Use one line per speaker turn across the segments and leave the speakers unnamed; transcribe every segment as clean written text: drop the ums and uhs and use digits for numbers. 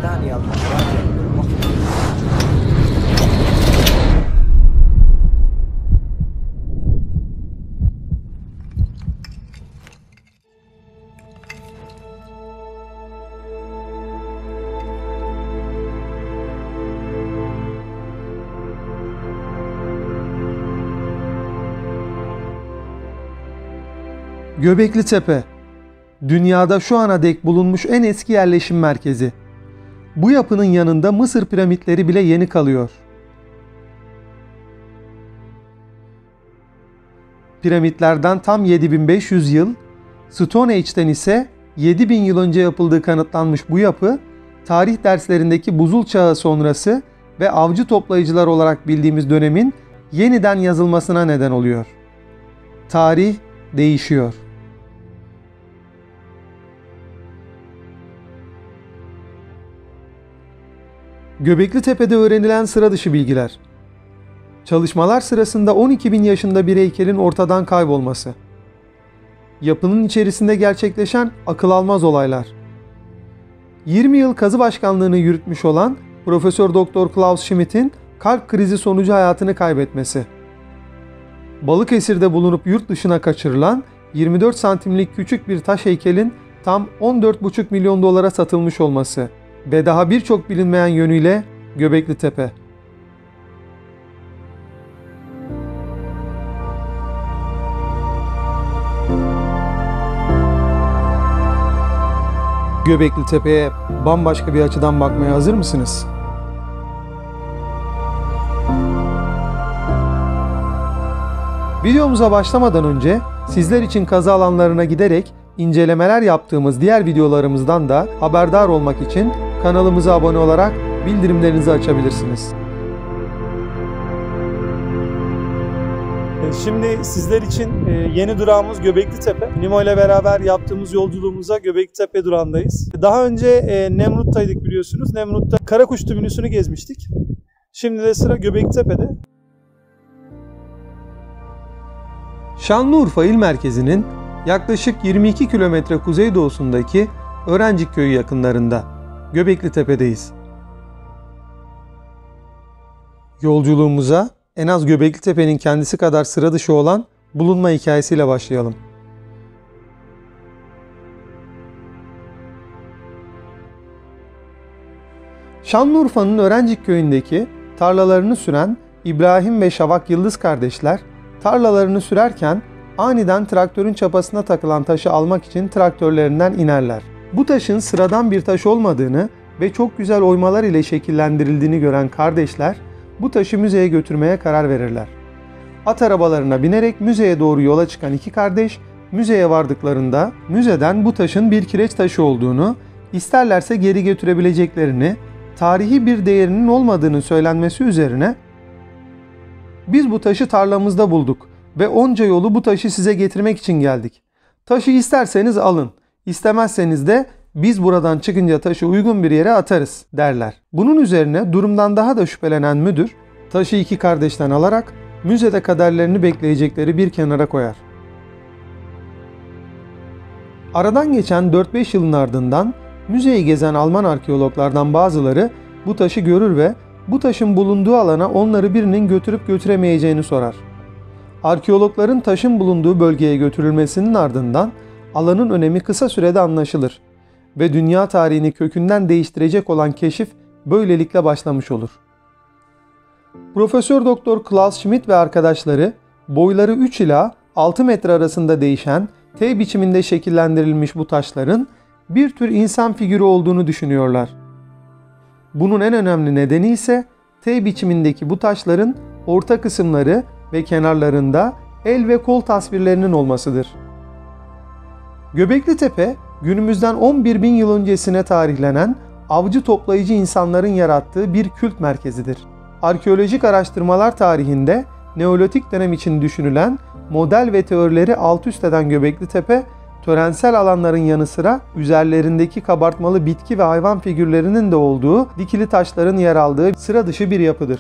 ثانية المراجع بالمخطط.
Göbekli Tepe, dünyada şu ana dek bulunmuş en eski yerleşim merkezi. Bu yapının yanında Mısır piramitleri bile yeni kalıyor. Piramitlerden tam 7500 yıl, Stone Age'den ise 7000 yıl önce yapıldığı kanıtlanmış bu yapı, tarih derslerindeki buzul çağı sonrası ve avcı toplayıcılar olarak bildiğimiz dönemin yeniden yazılmasına neden oluyor. Tarih değişiyor. Göbekli Tepe'de öğrenilen sıra dışı bilgiler. Çalışmalar sırasında 12.000 yaşında bir heykelin ortadan kaybolması. Yapının içerisinde gerçekleşen akıl almaz olaylar. 20 yıl kazı başkanlığını yürütmüş olan Profesör Doktor Klaus Schmidt'in kalp krizi sonucu hayatını kaybetmesi. Balıkesir'de bulunup yurt dışına kaçırılan 24 santimlik küçük bir taş heykelin tam 14,5 milyon dolara satılmış olması ve daha birçok bilinmeyen yönüyle Göbekli Tepe. Göbekli Tepe'ye bambaşka bir açıdan bakmaya hazır mısınız? Videomuza başlamadan önce sizler için kazı alanlarına giderek incelemeler yaptığımız diğer videolarımızdan da haberdar olmak için kanalımıza abone olarak bildirimlerinizi açabilirsiniz. Şimdi sizler için yeni durağımız Göbekli Tepe. Nimo ile beraber yaptığımız yolculuğumuza Göbekli Tepe durağındayız. Daha önce Nemrut'taydık biliyorsunuz. Nemrut'ta Karakuş Tümünüsü'nü gezmiştik. Şimdi de sıra Göbekli Tepe'de. Şanlıurfa il merkezinin yaklaşık 22 kilometre kuzeydoğusundaki Öğrencik Köyü yakınlarında Göbekli Tepe'deyiz. Yolculuğumuza en az Göbekli Tepe'nin kendisi kadar sıra dışı olan bulunma hikayesiyle başlayalım. Şanlıurfa'nın Öğrencik Köyü'ndeki tarlalarını süren İbrahim ve Şavak Yıldız kardeşler tarlalarını sürerken aniden traktörün çapasına takılan taşı almak için traktörlerinden inerler. Bu taşın sıradan bir taş olmadığını ve çok güzel oymalar ile şekillendirildiğini gören kardeşler bu taşı müzeye götürmeye karar verirler. At arabalarına binerek müzeye doğru yola çıkan iki kardeş müzeye vardıklarında müzeden bu taşın bir kireç taşı olduğunu, isterlerse geri götürebileceklerini, tarihi bir değerinin olmadığını söylenmesi üzerine "Biz bu taşı tarlamızda bulduk ve onca yolu bu taşı size getirmek için geldik. Taşı isterseniz alın, istemezseniz de biz buradan çıkınca taşı uygun bir yere atarız" derler. Bunun üzerine durumdan daha da şüphelenen müdür taşı iki kardeşten alarak müzede kaderlerini bekleyecekleri bir kenara koyar. Aradan geçen 4-5 yılın ardından müzeyi gezen Alman arkeologlardan bazıları bu taşı görür ve bu taşın bulunduğu alana onları birinin götürüp götüremeyeceğini sorar. Arkeologların taşın bulunduğu bölgeye götürülmesinin ardından alanın önemi kısa sürede anlaşılır ve dünya tarihini kökünden değiştirecek olan keşif böylelikle başlamış olur. Profesör Doktor Klaus Schmidt ve arkadaşları boyları 3 ila 6 metre arasında değişen T biçiminde şekillendirilmiş bu taşların bir tür insan figürü olduğunu düşünüyorlar. Bunun en önemli nedeni ise T biçimindeki bu taşların orta kısımları ve kenarlarında el ve kol tasvirlerinin olmasıdır. Göbekli Tepe, günümüzden 11.000 yıl öncesine tarihlenen avcı toplayıcı insanların yarattığı bir kült merkezidir. Arkeolojik araştırmalar tarihinde Neolitik dönem için düşünülen model ve teorileri alt üst eden Göbekli Tepe, törensel alanların yanı sıra üzerlerindeki kabartmalı bitki ve hayvan figürlerinin de olduğu dikili taşların yer aldığı sıra dışı bir yapıdır.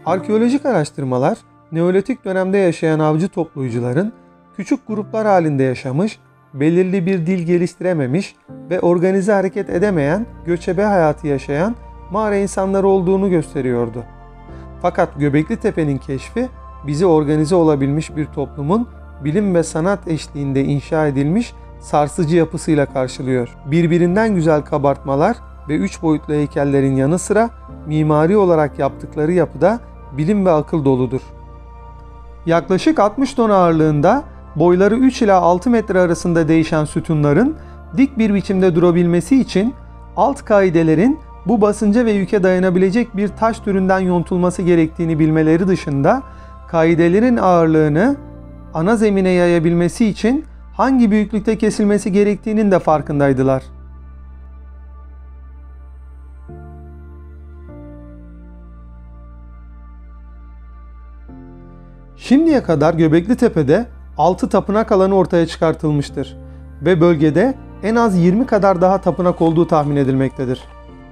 Arkeolojik araştırmalar, Neolitik dönemde yaşayan avcı toplayıcıların küçük gruplar halinde yaşamış, belirli bir dil geliştirememiş ve organize hareket edemeyen, göçebe hayatı yaşayan mağara insanları olduğunu gösteriyordu. Fakat Göbekli Tepe'nin keşfi bizi organize olabilmiş bir toplumun bilim ve sanat eşliğinde inşa edilmiş sarsıcı yapısıyla karşılıyor. Birbirinden güzel kabartmalar ve 3 boyutlu heykellerin yanı sıra mimari olarak yaptıkları yapıda bilim ve akıl doludur. Yaklaşık 60 ton ağırlığında boyları 3 ila 6 metre arasında değişen sütunların dik bir biçimde durabilmesi için alt kaidelerin bu basınca ve yüke dayanabilecek bir taş türünden yontulması gerektiğini bilmeleri dışında kaidelerin ağırlığını ana zemine yayabilmesi için hangi büyüklükte kesilmesi gerektiğinin de farkındaydılar. Şimdiye kadar Göbekli Tepe'de 6 tapınak alanı ortaya çıkartılmıştır ve bölgede en az 20 kadar daha tapınak olduğu tahmin edilmektedir.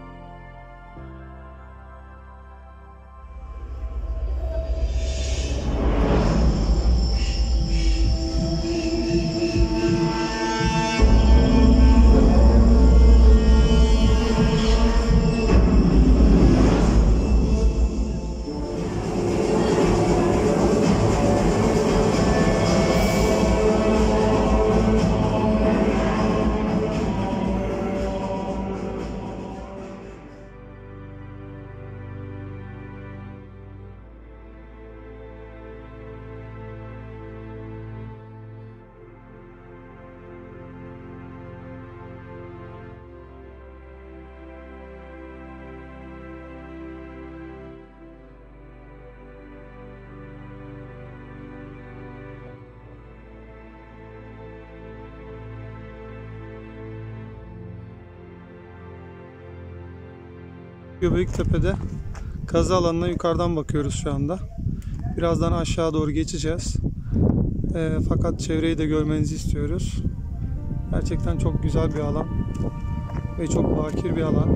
Göbeklitepe'de kazı alanına yukarıdan bakıyoruz şu anda. Birazdan aşağı doğru geçeceğiz. Fakat çevreyi de görmenizi istiyoruz. Gerçekten çok güzel bir alan ve çok bakir bir alan.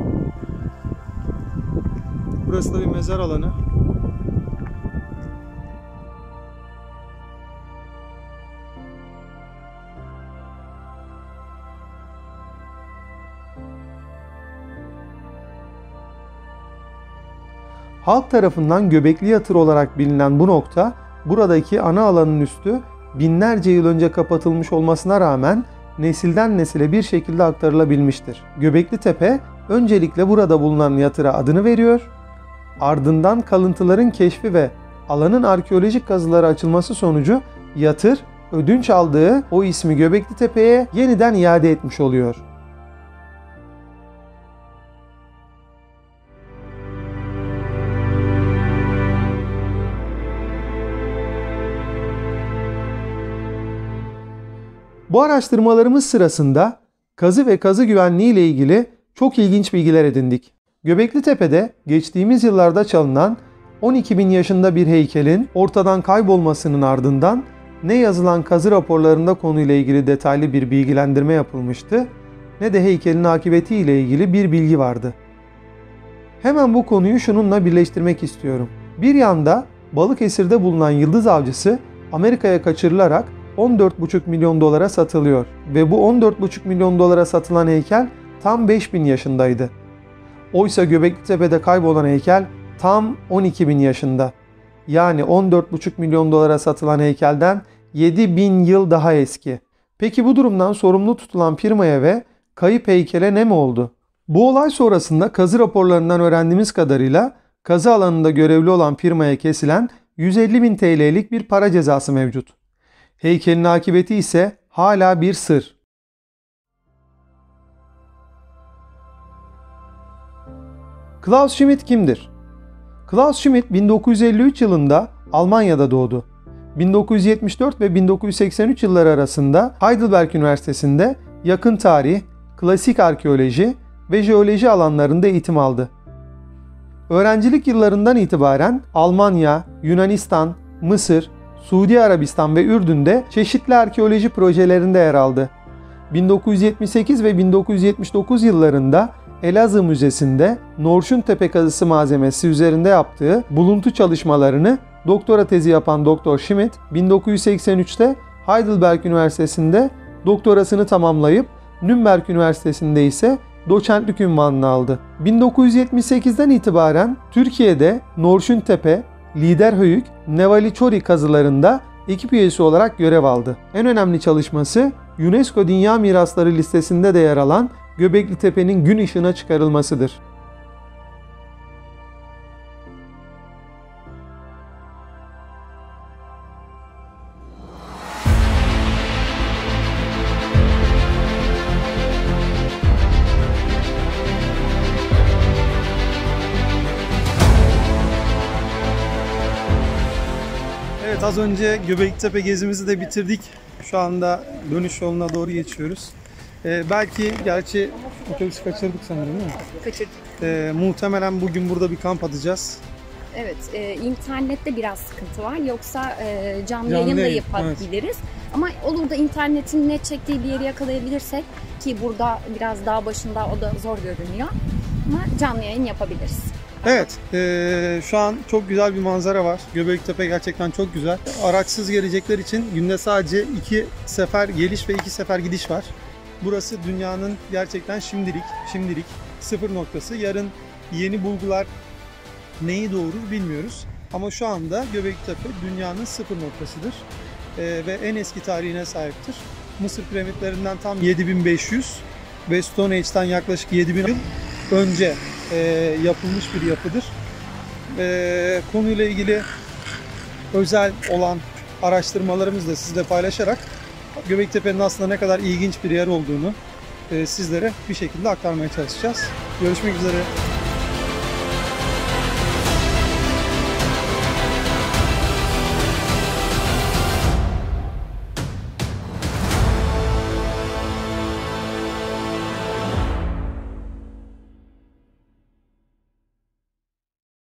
Burası da bir mezar alanı. Halk tarafından Göbekli Yatır olarak bilinen bu nokta, buradaki ana alanın üstü binlerce yıl önce kapatılmış olmasına rağmen nesilden nesile bir şekilde aktarılabilmiştir. Göbekli Tepe öncelikle burada bulunan yatıra adını veriyor, ardından kalıntıların keşfi ve alanın arkeolojik kazılara açılması sonucu yatır ödünç aldığı o ismi Göbekli Tepe'ye yeniden iade etmiş oluyor. Bu araştırmalarımız sırasında kazı ve kazı güvenliği ile ilgili çok ilginç bilgiler edindik. Göbekli Tepe'de geçtiğimiz yıllarda çalınan 12.000 yaşında bir heykelin ortadan kaybolmasının ardından ne yazılan kazı raporlarında konuyla ilgili detaylı bir bilgilendirme yapılmıştı, ne de heykelin akıbeti ile ilgili bir bilgi vardı. Hemen bu konuyu şununla birleştirmek istiyorum. Bir yanda Balıkesir'de bulunan yıldız avcısı Amerika'ya kaçırılarak 14,5 milyon dolara satılıyor ve bu 14,5 milyon dolara satılan heykel tam 5.000 yaşındaydı. Oysa Göbeklitepe'de kaybolan heykel tam 12.000 yaşında. Yani 14,5 milyon dolara satılan heykelden 7.000 yıl daha eski. Peki bu durumdan sorumlu tutulan firmaya ve kayıp heykele ne mi oldu? Bu olay sonrasında kazı raporlarından öğrendiğimiz kadarıyla kazı alanında görevli olan firmaya kesilen 150.000 TL'lik bir para cezası mevcut. Heykelin akıbeti ise hala bir sır. Klaus Schmidt kimdir? Klaus Schmidt 1953 yılında Almanya'da doğdu. 1974 ve 1983 yılları arasında Heidelberg Üniversitesi'nde yakın tarih, klasik arkeoloji ve jeoloji alanlarında eğitim aldı. Öğrencilik yıllarından itibaren Almanya, Yunanistan, Mısır, Suudi Arabistan ve Ürdün'de çeşitli arkeoloji projelerinde yer aldı. 1978 ve 1979 yıllarında Elazığ Müzesi'nde Norşuntepe kazısı malzemesi üzerinde yaptığı buluntu çalışmalarını doktora tezi yapan Dr. Schmidt, 1983'te Heidelberg Üniversitesi'nde doktorasını tamamlayıp Nürnberg Üniversitesi'nde ise doçentlik unvanını aldı. 1978'den itibaren Türkiye'de Norşuntepe, Liderhöyük, Nevali-Çori kazılarında ekip üyesi olarak görev aldı. En önemli çalışması UNESCO Dünya Mirasları listesinde de yer alan Göbekli Tepe'nin gün ışığına çıkarılmasıdır.
Evet, az önce Göbeklitepe gezimizi de bitirdik. Şu anda dönüş yoluna doğru geçiyoruz. Gerçi otobüsü kaçırdık sanırım, değil mi?
Kaçırdık.
Muhtemelen bugün burada bir kamp atacağız.
Evet, internette biraz sıkıntı var. Yoksa canlı
Canlı
yayın da
yayın,
yapabiliriz. Ama olur da internetin net çektiği bir yeri yakalayabilirsek, ki burada biraz dağ başında o da zor görünüyor. Ama canlı yayın yapabiliriz.
Evet, şu an çok güzel bir manzara var. Göbeklitepe gerçekten çok güzel. Araçsız gelecekler için günde sadece 2 sefer geliş ve 2 sefer gidiş var. Burası dünyanın gerçekten şimdilik sıfır noktası. Yarın yeni bulgular neyi doğurur bilmiyoruz. Ama şu anda Göbeklitepe dünyanın sıfır noktasıdır. Ve en eski tarihine sahiptir. Mısır piramitlerinden tam 7500 ve Stone Age'den yaklaşık 7000 yıl önce yapılmış bir yapıdır. Konuyla ilgili özel olan araştırmalarımızı da sizle paylaşarak Göbeklitepe'nin aslında ne kadar ilginç bir yer olduğunu sizlere bir şekilde aktarmaya çalışacağız. Görüşmek üzere.